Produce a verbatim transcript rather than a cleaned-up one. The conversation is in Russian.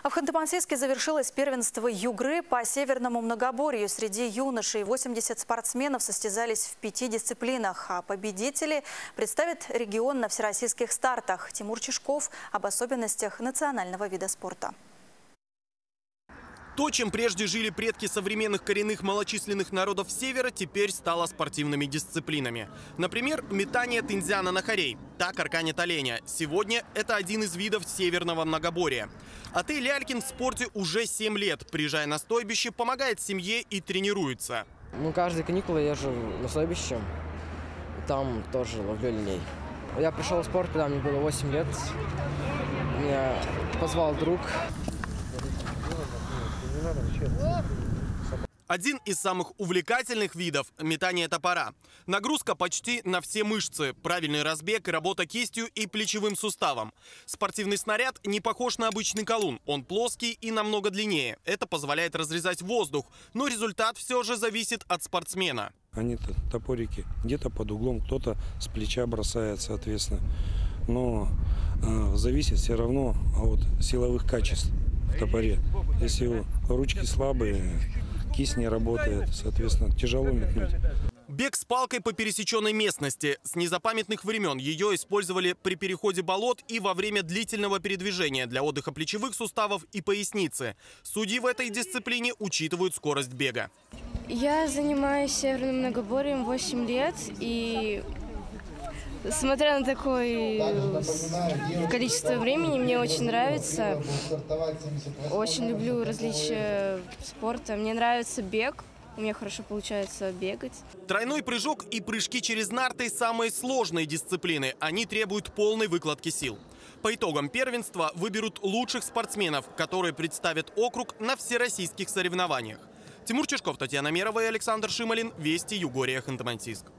В Ханты-Мансийске завершилось первенство Югры по северному многоборью. Среди юношей восемьдесят спортсменов состязались в пяти дисциплинах, а победители представят регион на всероссийских стартах. Тимур Чешков об особенностях национального вида спорта. То, чем прежде жили предки современных коренных малочисленных народов Севера, теперь стало спортивными дисциплинами. Например, метание тынзяна на хорей. Так арканят оленя. Сегодня это один из видов северного многоборья. Атей Лялькин в спорте уже семь лет. Приезжая на стойбище, помогает семье и тренируется. Ну, каждые каникулы я езжу на стойбище. Там тоже ловлю оленей. Я пришел в спорт, когда мне было восемь лет. Меня позвал друг. Один из самых увлекательных видов – метание топора. Нагрузка почти на все мышцы, правильный разбег, работа кистью и плечевым суставом. Спортивный снаряд не похож на обычный колун. Он плоский и намного длиннее. Это позволяет разрезать воздух, но результат все же зависит от спортсмена. Они-то топорики где-то под углом, кто-то с плеча бросает, соответственно. Но э, зависит все равно от силовых качеств в топоре. Если ручки слабые, кисть не работает, соответственно, тяжело метнуть. Бег с палкой по пересеченной местности. С незапамятных времен ее использовали при переходе болот и во время длительного передвижения для отдыха плечевых суставов и поясницы. Судьи в этой дисциплине учитывают скорость бега. Я занимаюсь северным многоборьем восемь лет, и смотря на такое количество времени, мне очень нравится. Очень люблю различия спорта. Мне нравится бег. У меня хорошо получается бегать. Тройной прыжок и прыжки через нарты – самые сложные дисциплины. Они требуют полной выкладки сил. По итогам первенства выберут лучших спортсменов, которые представят округ на всероссийских соревнованиях. Тимур Чешков, Татьяна Мерова и Александр Шималин. Вести, Югория, Ханты-Мансийск.